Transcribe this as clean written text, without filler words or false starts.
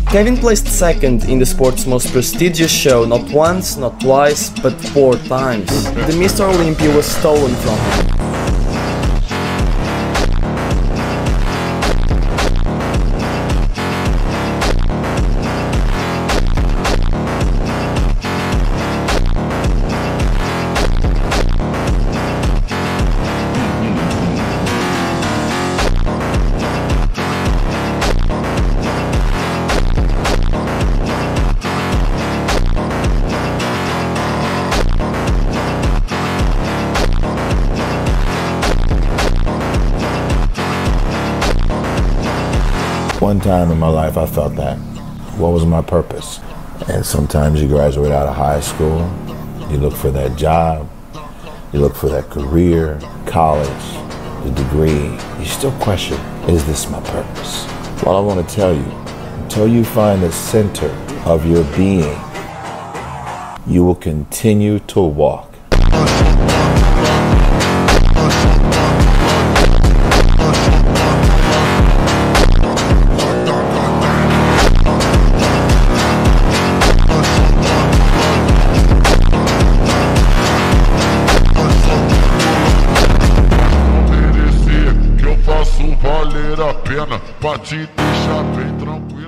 Kevin placed second in the sport's most prestigious show not once, not twice, but 4 times. The Mr. Olympia was stolen from him. One time in my life I felt that. What was my purpose? And sometimes you graduate out of high school, you look for that job, you look for that career, college, the degree. You still question, is this my purpose? Well, I want to tell you, until you find the center of your being, you will continue to walk. Valer a pena pra te deixar bem tranquilo.